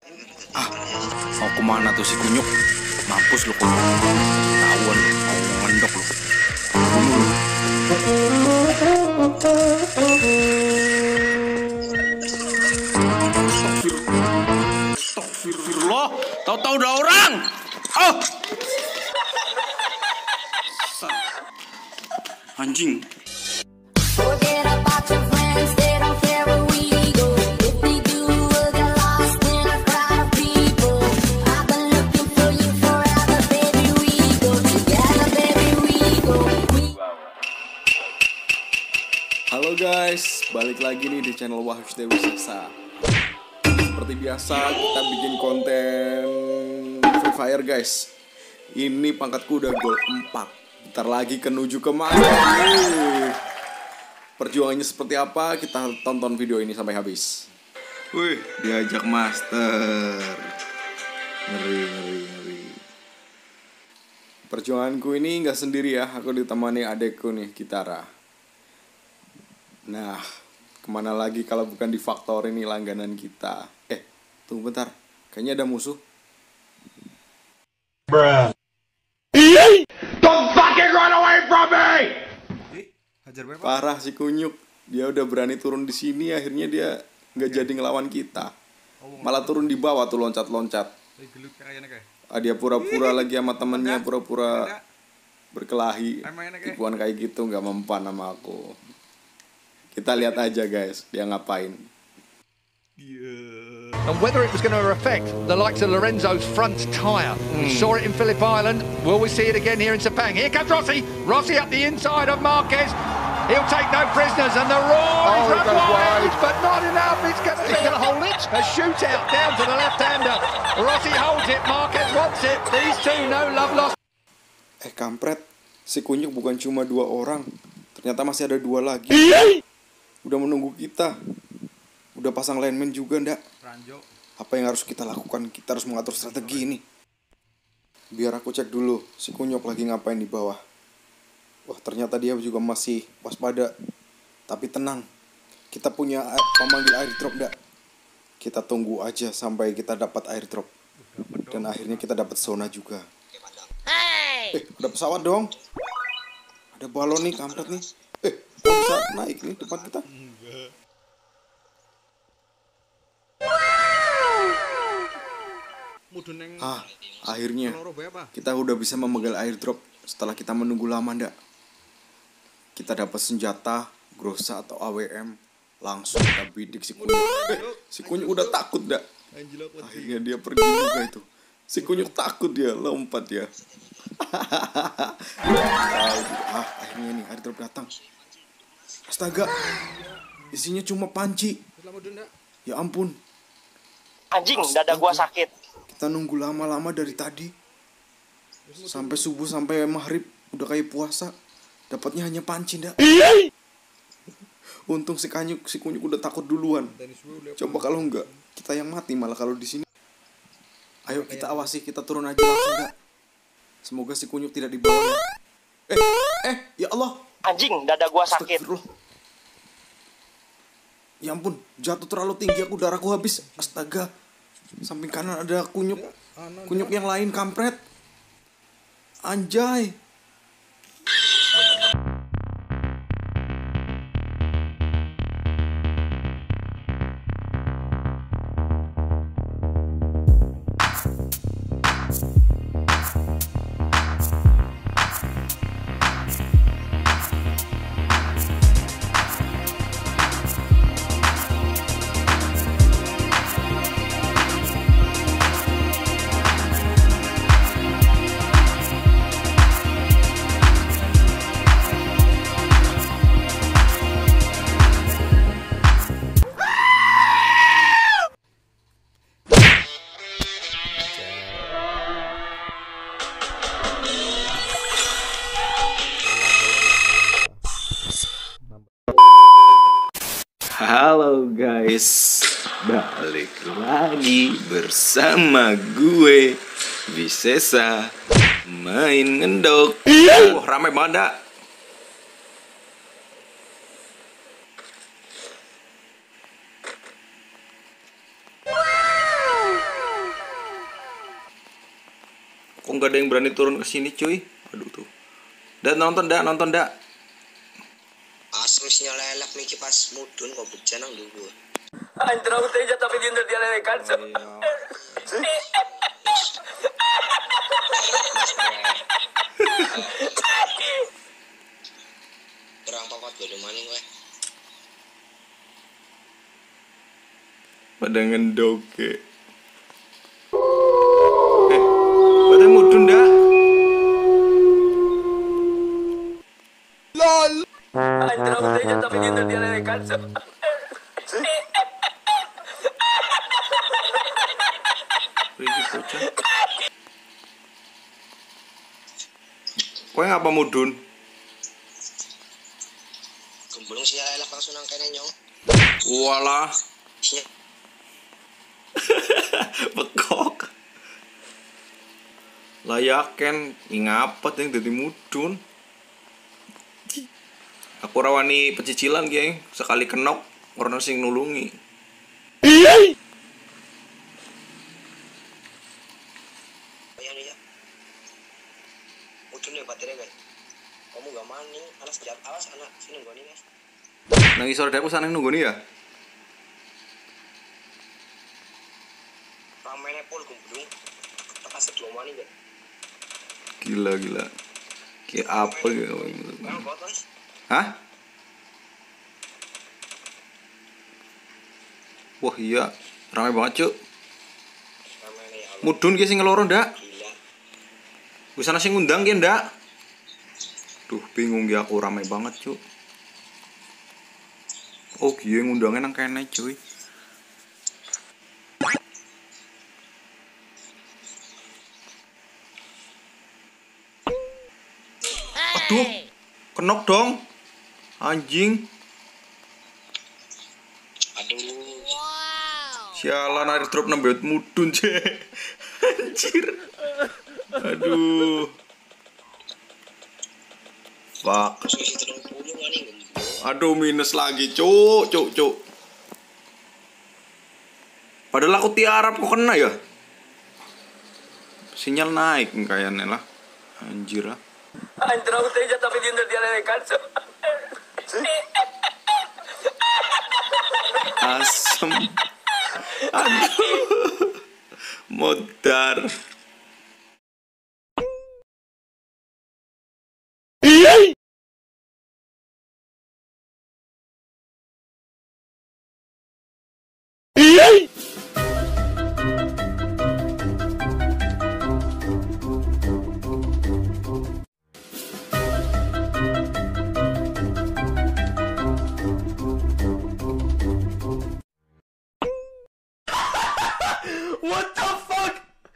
Ah, mau kemana tuh si kunyuk? Mampus lu kunyuk. Tahuan lu, mau ngendok lu. Bunuh lu. Astagfirullah, tahu-tahu udah orang. Oh. Anjing. Forget about your friends, they don't care where we go. If they do, we'll get lost in a crowd of people. I've been looking for you forever, baby, we go together, baby, we go. Halo guys, balik lagi nih di channel Wahus Dewi Sesa. Seperti biasa kita bikin konten Free Fire guys. Ini pangkatku udah gol 4. Bentar lagi menuju ke mana? Perjuangannya seperti apa? Kita tonton video ini sampai habis. Wih, diajak master. Ngeri. Perjuanganku ini nggak sendiri ya. Aku ditemani adekku nih, Kitara. Nah, kemana lagi kalau bukan di Faktor ini langganan kita. Tunggu bentar. Kayaknya ada musuh. Bruh. Don't fucking run away from me! Parah si kunyuk. Dia udah berani turun di sini, akhirnya dia nggak jadi ngelawan kita. Malah turun di bawah tuh loncat-loncat. Dia pura-pura lagi sama temennya, pura-pura berkelahi. Tipuan kayak gitu nggak mempan sama aku. Kita lihat aja guys, dia ngapain. And whether it was going to affect the likes of Lorenzo's front tyre. We saw it in Phillip Island. Will we see it again here in Sepang? Here comes Rossi. Rossi up the inside of Marquez. He'll take no prisoners, and the roar is run wide, but not enough. It's going to hold it. A shootout down to the left-hander. Rossi holds it. Marquez wants it. These two, no love lost. Kampret, si kunyuk bukan cuma 2 orang. Ternyata masih ada 2 lagi. Udah menunggu kita. Udah pasang lineman juga ndak? Apa yang harus kita lakukan? Kita harus mengatur strategi ini. Biar aku cek dulu si kunyuk lagi ngapain di bawah. Wah, ternyata dia juga masih waspada. Tapi tenang, kita punya pemanggil airdrop ndak? Kita tunggu aja sampai kita dapat airdrop. Dan akhirnya kita dapat zona juga. Ada pesawat dong. Ada balon nih, kampret nih. Kok bisa naik nih depan kita? Akhirnya kita udah bisa memegang airdrop setelah kita menunggu lama ndak. Kita dapat senjata, grosa atau AWM. Langsung kita bidik si kunyuk. Si kunyuk udah takut ndak. Akhirnya dia pergi juga itu. Si kunyuk takut dia, lompat ya. Akhirnya nih airdrop datang. Astaga, isinya cuma panci. Ya ampun. Anjing, dada gua sakit. Kita nunggu lama-lama dari tadi. Sampai subuh, sampai maghrib. Udah kayak puasa. Dapatnya hanya panci ndak. Untung si kunyuk udah takut duluan. Coba kalau enggak, kita yang mati malah kalau di sini. Ayo kita awasi, kita turun aja langsung ndak. Semoga si kunyuk tidak dibawa. Ya Allah. Anjing, dada gua sakit. Ya ampun, jatuh terlalu tinggi aku, darahku habis. Astaga. Samping kanan ada kunyuk. Kunyuk yang lain, kampret. Anjay. Halo guys, balik lagi bersama gue Visesa main ngendok. Ramai banget. Kok nggak ada yang berani turun ke sini cuy? Aduh tuh. Nonton dak. Asli sinyal lelak nih pas mudun kok bejan nang dulu. Anjir aku teja tapi dia lelekan. Terang papat bodo maning kowe. Pada ngendoke. Pada mudun dak. Anjir aku teja tapi dia lelekan. Riki bocah. Kowe ngapa mudun? Gembulung sinyal lelak langsung nang kene nyong. Walah, Sinyal bekok. Layaken ngapet yang dadi mudun. Aku rawani pecicilan geng, sekali kenok orang sing nulungi. yang dia. Mudun ya batere guys. Kamu gak maning, anak sejat awas anak sini nggoni guys. Nang isor dapur sana nunggu nih ya. Ramene pol gembulung. Tepas sedlo maning guys. Gila. Kayak apa gitu? Kamu buat guys. Hah? Wah iya, ramai banget cuk. Ramene ya Allah. Mudun ki sing ngeloro ndak? Gila. Wis ana sing ngundang ki ndak? Duh, bingung ya aku ramai banget cuk. Oh iya ngundangnya nang kene cuy. Aduh, kenok dong. Anjing. Aduh. Sialan airdrop nambah mudun cek. Anjir. Aduh. Fuck. Posisi 30 maning gembulung. Aduh minus lagi cuk. Padahal aku tiarap kok kena ya. Sinyal naik kayaknya lah. Anjir lah. Anjir aku teja tapi dia lelekan. Asem. Aduh. Modar. What the fuck?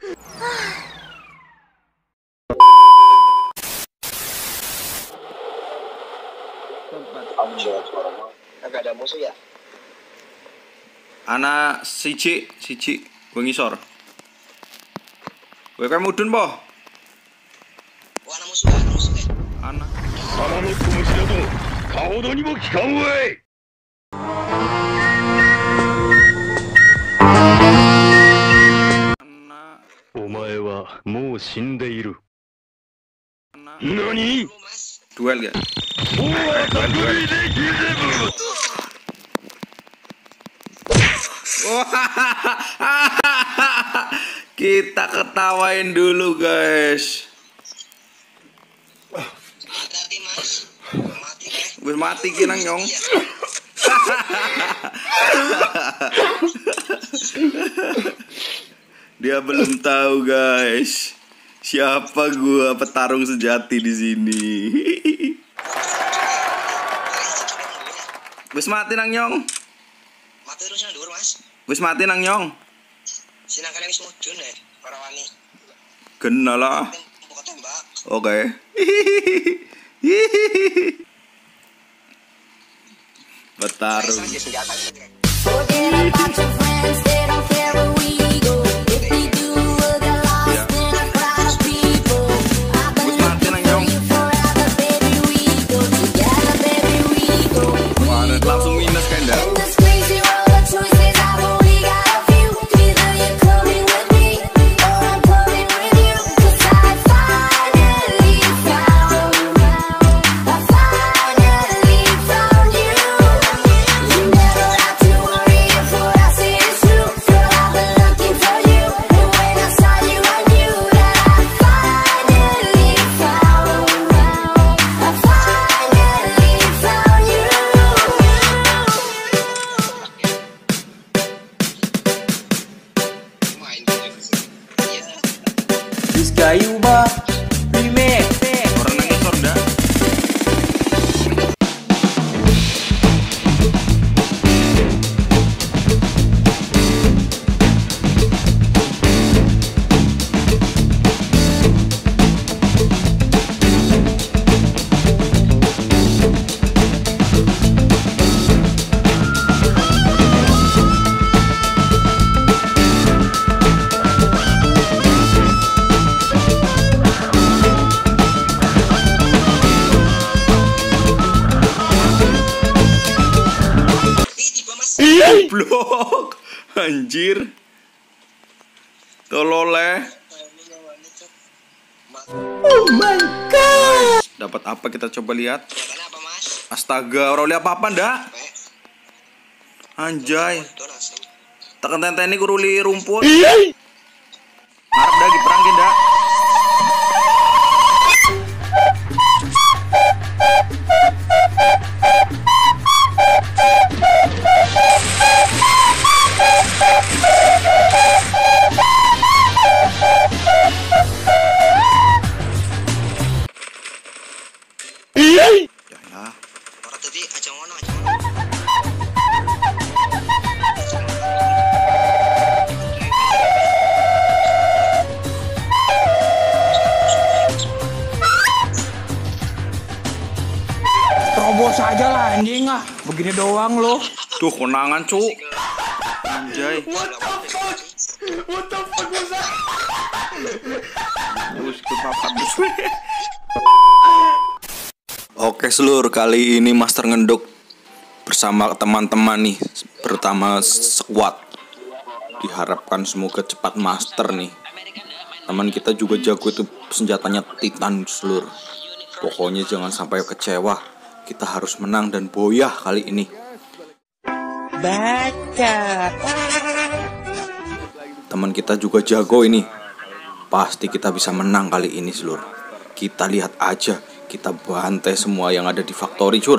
Agak ada musuh ya? Ana siji gue ngisor. Gue kayak mudun boh. Oh, anak musuh eh. Ana. 玉の拳などかほどにも効かんわい。 Ana. お前はもう死んでいる。 Ana. 何？ Lu mas. Duel ya. おわたぐりできれぶ。 Kita ketawain dulu guys. Hati-hati mas. Mati deh. Wis mati ki nang nyong. Iya. Dia belum tahu guys. Siapa gua petarung sejati di sini. Wis mati nang nyong. Mati terus nang dhuwur mas. Wis mati nang nyong. Sinang kalian wis mudun deh. Para wani. Kena lah. Buka tembak. Oke. Petarung. Aja senjata gitu. Forget about your friends, they don't care where we go. If they do, we'll get lost in a crowd of people. I've been Wis mati nang nyong. looking forever, baby, we go together, baby, we go. Wah, langsung minus kan dah. In this crazy world of choices, I've only got a few. Either you're coming with me, or I'm coming with you. 'Cause I Gayu bah remake. Orang nangis sorda. Blok. Anjir. Tololeh. Oh my god. Dapat apa kita coba lihat? Kelihatannya apa mas? Astaga, orang lihat apa ndak? Pe, Anjay. itu langsung. Tekan tenteni kuruli rumput. Ngarep dah diperangin dah. Ya ya. Orang tadi aja ngono. Terobos aja lah anjing ah. Begini doang lo. Tuh konangan, Cuk. Anjay. What the fuck was that? Terus ke papat. Oke seluruh, kali ini Master Ngendok bersama teman-teman nih, pertama squad. Diharapkan semoga cepat master nih. Teman kita juga jago itu, senjatanya Titan seluruh. Pokoknya jangan sampai kecewa. Kita harus menang dan boyah kali ini. Baca. Teman kita juga jago ini. Pasti kita bisa menang kali ini seluruh. Kita lihat aja, kita bantai semua yang ada di factory, Cur.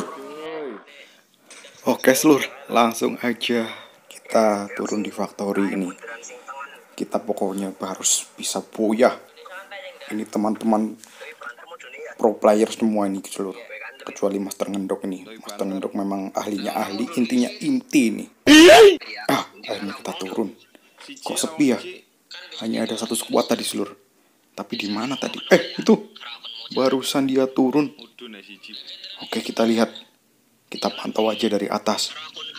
Oke seluruh, langsung aja kita turun di factory ini. Kita pokoknya harus bisa boyah. Ini teman-teman pro player semua ini seluruh. Kecuali Master Ngendok ini. Master Ngendok memang ahlinya ahli, intinya inti nih. Akhirnya kita turun. Kok sepi ya? Hanya ada satu squad tadi seluruh. Tapi di mana tadi? Itu barusan dia turun. Oke, kita lihat. Kita pantau aja dari atas.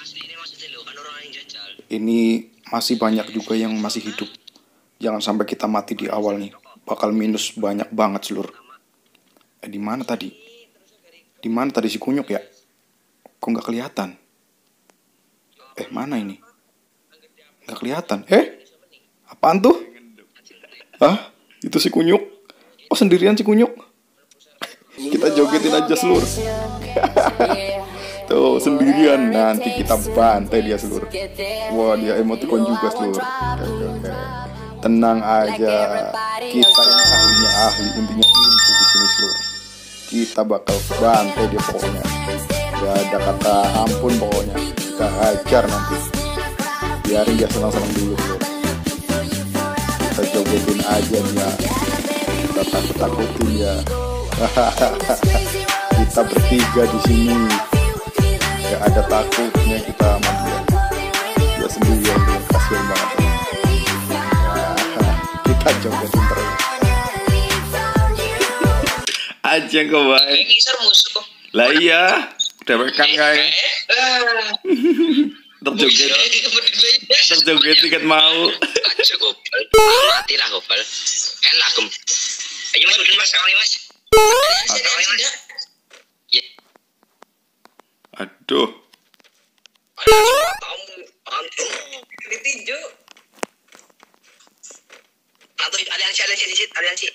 Ini masih banyak juga yang masih hidup. Jangan sampai kita mati di awal nih. Bakal minus banyak banget seluruh. Di mana tadi? Di mana tadi si Kunyuk ya? Kok nggak kelihatan? Mana ini? Nggak kelihatan. Apaan tuh? Hah? Itu si Kunyuk? Oh sendirian si Kunyuk? Kita jogetin aja seluruh. Tuh sendirian, nanti kita bantai dia seluruh. Wah dia emoticon juga seluruh. Oke. Tenang aja. Kita yang ahlinya ahli, intinya inti di sini seluruh. Kita bakal bantai dia pokoknya. Gak ada kata ampun pokoknya. Kita hajar nanti. Biarin dia senang-senang dulu seluruh. Kita jogetin aja dia. Kita takut-takutin ya. Kita bertiga di sini. Gak ada takutnya kita sama dia. Dia sendirian, dia kasihan banget. Kita jogetin terus. Aja kok baik. Musuh. Lah iya, dewekan kae. Terjoget tiket mau. Aja gopal. Mati lah gopal. Kan lah gem. Ayo mas, udah mas kali mas. Aduh. Ditinju. Atau aliansi.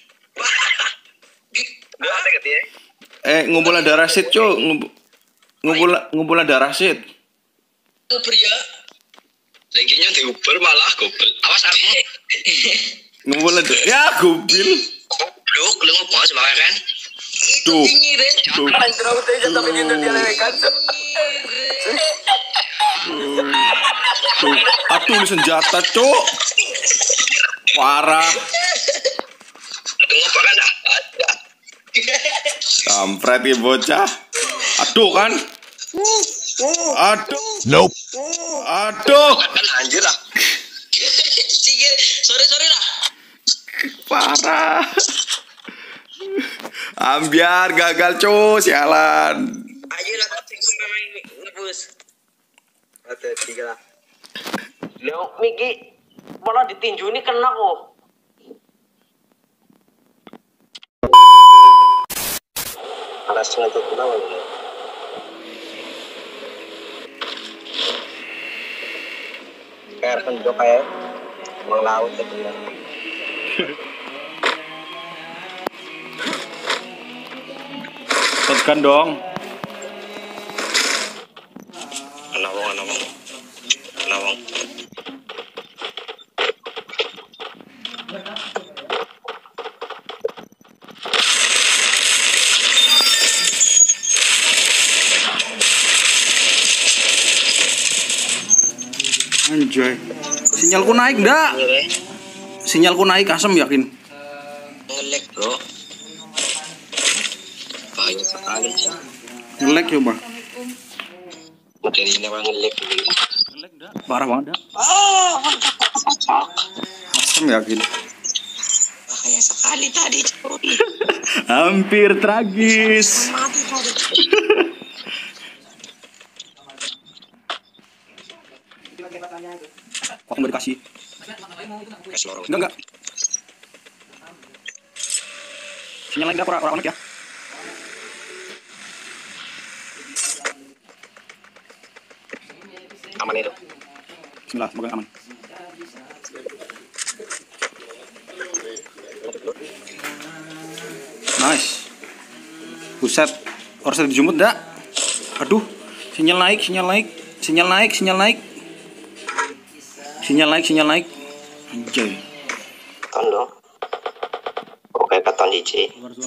Ngumpulan darah sit, Cuk. Ngumpulan darah sit. Pria. Laginya diuber malah gobel. Awas aku. Ngumpulan ya gobil. Goblok, lu ngomong semangat kan? Tuh. Entró usted y ya está pidiendo el día de descanso. Tuh. Aduh, ini senjata, Cuk. Parah. Kampret ya bocah. Aduh kan. Aduh. Nope. Aduh. Kan anjir lah. Sorry lah. Parah. Ambiar gagal cu, sialan. Ayo lah tapi gue memang ngebus. Ada 3 lah. Lo Miki malah ditinju ini kena kok. Alas ngantuk kenapa ini? Kayak pendok kayak mau laut ya bener. Tekan dong. Kenawang. Anjay. Sinyalku naik ndak? Sinyalku naik asem yakin. Ngelek bro. Bahaya sekali sih. Ngelek coba. Mungkin ini memang ngelek gitu. Parah banget dah. Asem yakin. Bahaya sekali tadi cuy. Hampir tragis. Mati tadi. Kok nggak dikasih? Kasih lorong. Enggak. Sinyal lagi nggak orang ya? Aman itu. Bismillah, semoga aman. Nice. Buset, harus dijemput dak? Aduh, sinyal naik. Anjay. Tondo. Oke, katon cici.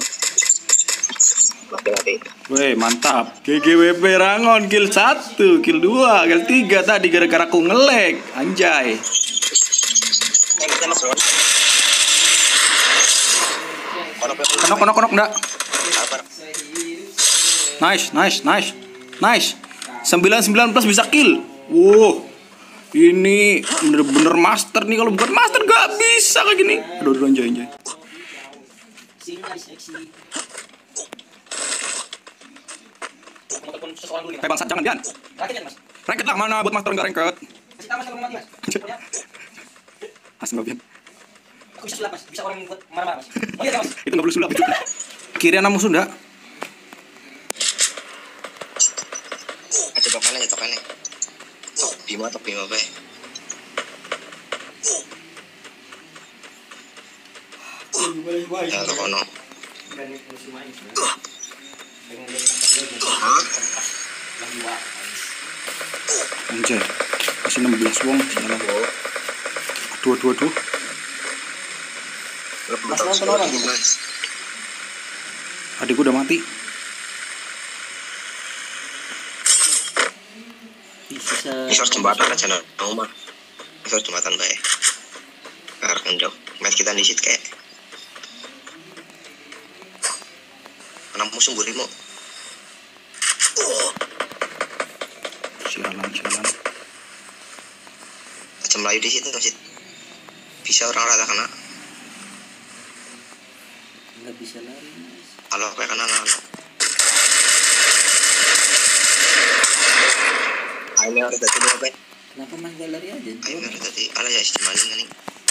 Mati. Weh, mantap. GGWP Rangon kill 1, kill 2, kill 3 tadi gara-gara aku ngelek. Anjay. Kita masuk. Konok enggak? Sabar. Nice. 99 plus bisa kill. Wow. Ini bener-bener master nih, kalau bukan master gak bisa kayak gini. Aduh anjay. Kayak bangsat jangan Dian. Ranked lah, mana buat master enggak ranked. Asli Bian. Bisa orang buat marah-marah mas. Oh iya mas. Itu 'nggak boleh sulap itu. Kiri anak musuh enggak? Coba mana ya tokannya? Bima apa? Ya tokono. Anjay. Masih 16 wong sialan. Aduh. Mas nonton orang gitu. Adikku udah mati. Isor jembatan aja nang rumah. Isor jembatan bae. Karek ndok. Match kita di sit kayak. Ana musuh burimo. Sialan. Macam Melayu di situ masih bisa orang rata kena. Nggak bisa lari mas. Kalau kayak kena nano. Ayo harus tadi dulu kan. Kenapa mas nggak lari aja? Ayo harus tadi. Ala ya istimalin nih.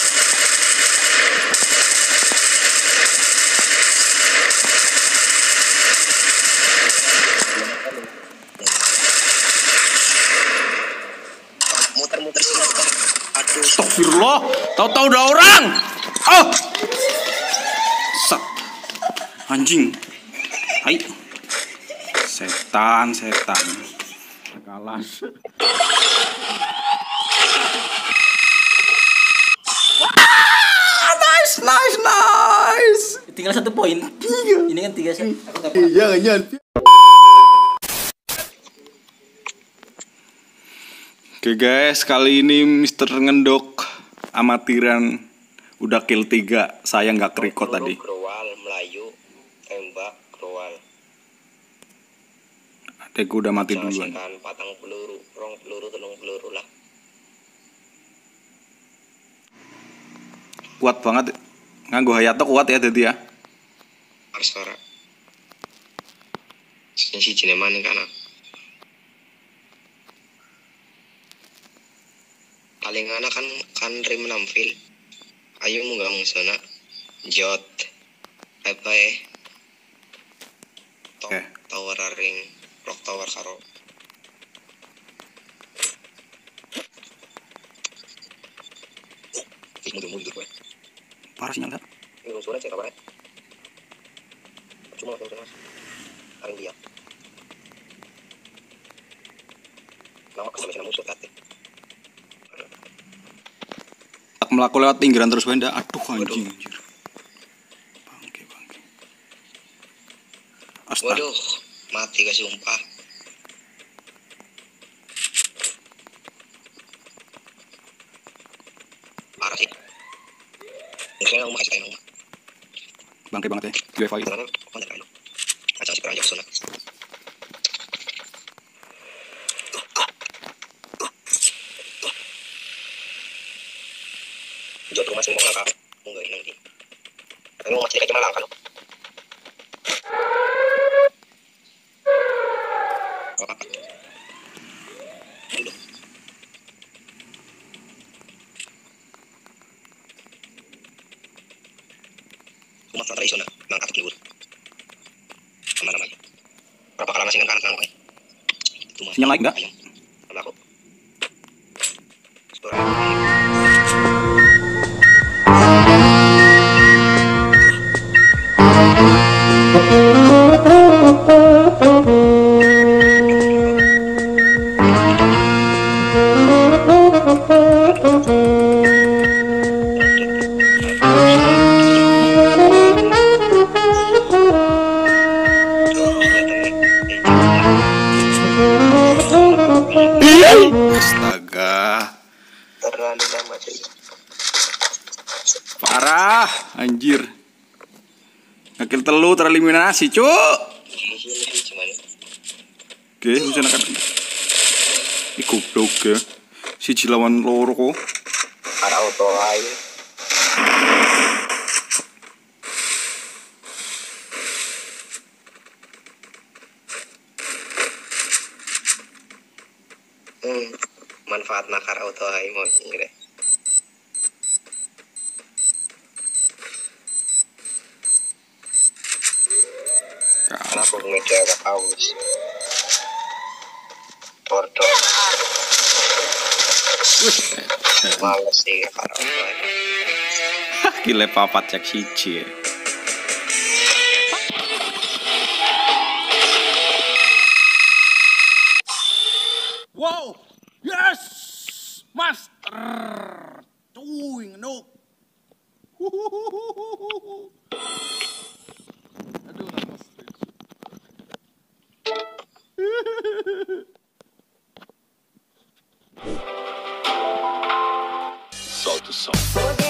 Muter-muter sini. Aduh. Astagfirullah, tahu-tahu udah orang. Oh. Sat. Anjing. Hai. Setan. Kalah. Nice. Tinggal 1 poin. Ini kan 3 set. Jangan. Oke guys, kali ini Mr. Ngendok amatiran udah kill 3. Saya nggak record tadi. Growal Melayu tembak Growal. Teku udah mati duluan. Kan patang peluru, rong peluru, telung peluru lah. Kuat banget. Nganggo Hayato kuat ya dadi ya. Harus ora. Sing siji maning kana. Paling anak kan rim 6 fil. Ayo munggah sana. Jot. Apa Oke. Tower ring, rock tower karo. Mundur gue. Parah sinyal kan? Ini suara cek apa? Cuma langsung mas. Paling dia. Nama kesana musuh kate. Tak melaku lewat pinggiran terus benda. Aduh anjing. Bangke. Astaga. Waduh, mati gak sumpah. Parah sih. Mungkin aku kasih kayak Bangke banget ya. UFO itu. karena kontak kayak macam si perang Jackson. Jauh rumah semua kakak. Enggak ini nanti. Tapi mau masih kayak malang kan? Rumah tradisional, ngangkat keluar. Sama namanya. Berapa kali ngasih kanan kanan? Itu mas. Sinyal naik nggak? Ayam. Sama aku. Astaga. Terlalu lama sih. Parah, anjir. Ngakil telu tereliminasi, cuk. Ini cuman Oke, bisa nakan. Ih, goblok ya. Siji lawan loro kok. arah auto lain. Manfaat nakar auto lain mau ngire. Karena aku media gak haus. Bodoh. Males sih karo. Gile papat cek siji ya. Wow, yes, master, doing no. Aduh, nama Soul to soul. Forget